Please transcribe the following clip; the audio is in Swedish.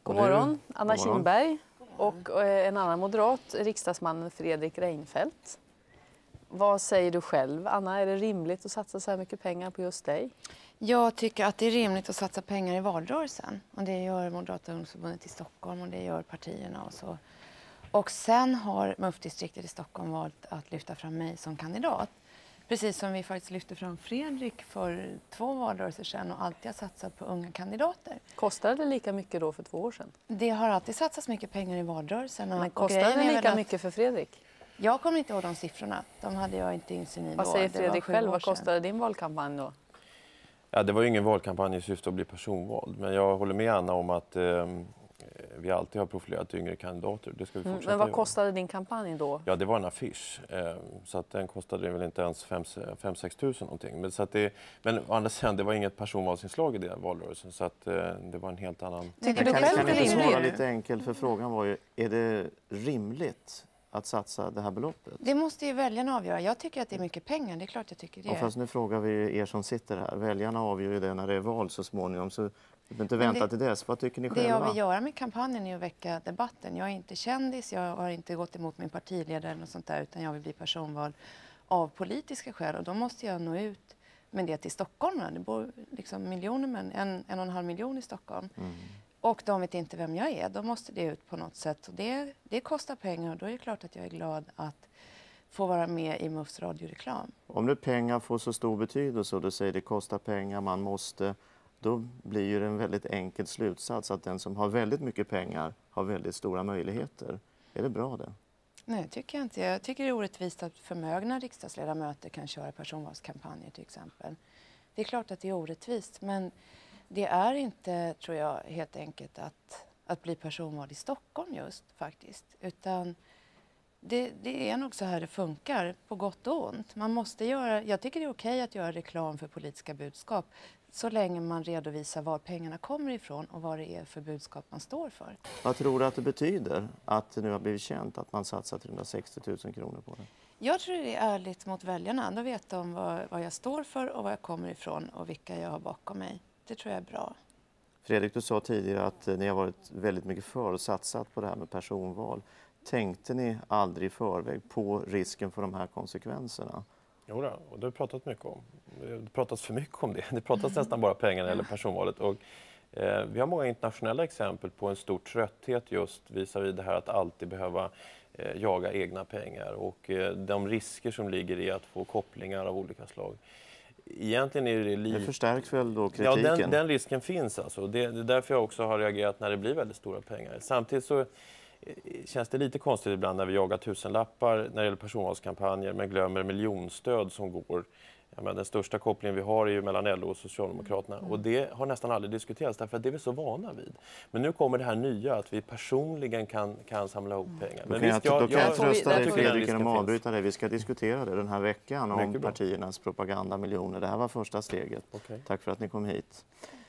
God morgon, Anna Kinberg och en annan moderat, riksdagsmannen Fredrik Reinfeldt. Vad säger du själv, Anna? Är det rimligt att satsa så här mycket pengar på just dig? Jag tycker att det är rimligt att satsa pengar i valrörelsen. Och det gör Moderata ungdomsförbundet i Stockholm och det gör partierna och så. Och sen har MUF-distriktet i Stockholm valt att lyfta fram mig som kandidat. Precis som vi faktiskt lyfte fram Fredrik för 2 valrörelser sedan och alltid har satsat på unga kandidater. Kostade det lika mycket då för 2 år sedan? Det har alltid satsats mycket pengar i valrörelsen. Men kostade det lika mycket för Fredrik? Jag kommer inte ihåg de siffrorna. De hade jag inte insyn i då. Vad säger Fredrik själv? Vad kostade din valkampanj då? Ja, det var ju ingen valkampanj i syfte att bli personvald. Men jag håller med Anna om att vi alltid har profilerat yngre kandidater. Det ska vi fortsätta Men vad göra. kostade din kampanj då? Ja, det var en affisch. Så att den kostade väl inte ens 5-6 tusen någonting. Men, så att men å andra sidan, det var inget personvalsinslag i den valrörelsen. Så att det var en helt annan... Tycker du själv kan det är inte svara rimligt? lite enkelt, för frågan var ju, är det rimligt att satsa det här beloppet? Det måste ju väljarna avgöra. Jag tycker att det är mycket pengar. Det är klart jag tycker det. Ja, fast nu frågar vi er som sitter här. Väljarna avgör ju det när det är val så småningom. Så vi behöver inte vänta till dess. Vad tycker ni själva? Det jag vill göra med kampanjen är att väcka debatten. Jag är inte kändis. Jag har inte gått emot min partiledare eller något sånt där. Utan jag vill bli personvald av politiska skäl. Och då måste jag nå ut med det till Stockholm. Det bor liksom miljoner män, 1,5 miljon i Stockholm. Och de vet inte vem jag är. Då måste det ut på något sätt. Och det kostar pengar. Och då är det klart att jag är glad att få vara med i MUFs radioreklam. Om nu pengar får så stor betydelse och du säger det kostar pengar, man måste, då blir ju det en väldigt enkel slutsats att den som har väldigt mycket pengar har väldigt stora möjligheter. Är det bra det? Nej, det tycker jag inte. Jag tycker det är orättvist att förmögna riksdagsledamöter kan köra personvalskampanjer till exempel. Det är klart att det är orättvist, men det är inte, tror jag, helt enkelt att bli personvald i Stockholm just faktiskt. Utan det är nog så här det funkar, på gott och ont. Man måste jag tycker det är okej att göra reklam för politiska budskap så länge man redovisar var pengarna kommer ifrån och vad det är för budskap man står för. Vad tror du att det betyder att det nu har blivit känt att man satsar 360 000 kronor på det? Jag tror det är ärligt mot väljarna. Då vet de vad jag står för och var jag kommer ifrån och vilka jag har bakom mig. Det tror jag är bra. Fredrik, du sa tidigare att ni har varit väldigt mycket för och satsat på det här med personval. Tänkte ni aldrig i förväg på risken för de här konsekvenserna? Jo då, och det har pratat mycket om. Det pratas för mycket om det. Det pratas nästan bara pengar eller personvalet. Och, vi har många internationella exempel på en stor trötthet just visavi det här att alltid behöva jaga egna pengar. Och de risker som ligger i att få kopplingar av olika slag. Egentligen är det lite... Det förstärks väl då kritiken? Ja, den risken finns alltså. Det är därför jag också har reagerat när det blir väldigt stora pengar. Samtidigt så känns det lite konstigt ibland när vi jagar tusenlappar när det gäller personvalskampanjer men glömmer miljonstöd som går. Den största kopplingen vi har är ju mellan LO och Socialdemokraterna och det har nästan aldrig diskuterats därför att det är vi så vana vid. Men nu kommer det här nya att vi personligen kan samla ihop pengar. Men då kan jag trösta dig, Fredrik, genom att avbryta dig. Vi ska diskutera det den här veckan om partiernas propagandamiljoner. Det här var första steget. Okay. Tack för att ni kom hit.